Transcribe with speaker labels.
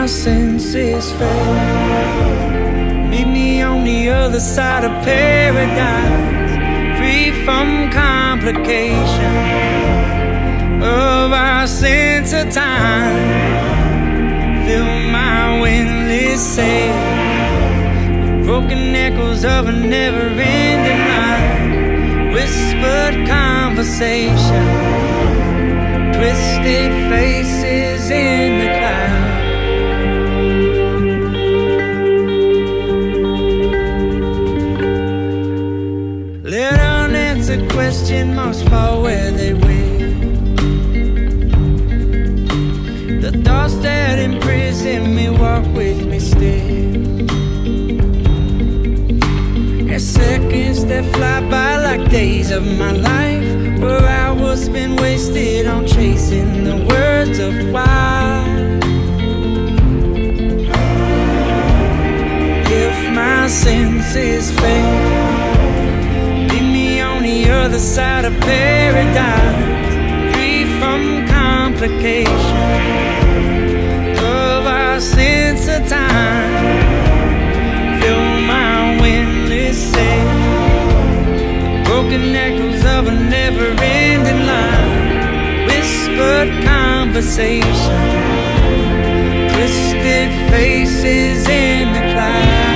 Speaker 1: my senses fail. Meet me on the other side of paradise, free from complication of our sense of time. Fill my windless sail with broken echoes of a never-ending line, whispered conversation, twisted faces in the clouds. Let unanswered question marks fall where they will. The thoughts that imprison me walk with me still. There's seconds that fly by like days of my life, where hours been wasted on chasing the words of why. If my senses fail, leave me on the other side of paradise, free from complication of our sense of time. Fill my windless sail, broken echoes of a never-ending line, whispered conversation, twisted faces in the clouds.